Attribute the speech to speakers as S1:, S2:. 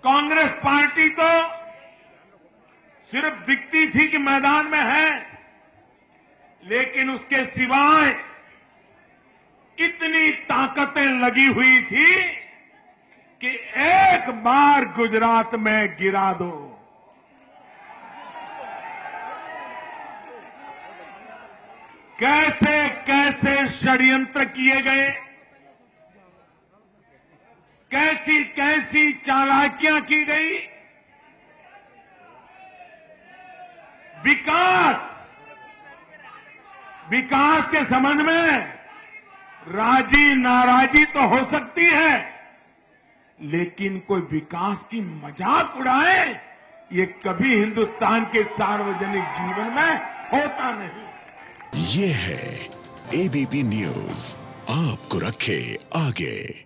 S1: Congress party तो सिर्फ दिखती थी कि मैदान में है, लेकिन उसके सिवाय इतनी ताकतें लगी हुई थी कि एक बार गुजरात में गिरा दो। कैसे कैसे षड्यंत्र किए गए, कैसी कैसी चालाकियां की गई। विकास के संबंध में राजी नाराजी तो हो सकती है, लेकिन कोई विकास की मजाक उड़ाए, ये कभी हिंदुस्तान के सार्वजनिक जीवन में होता नहीं।
S2: ये है एबीपी न्यूज, आपको रखे आगे।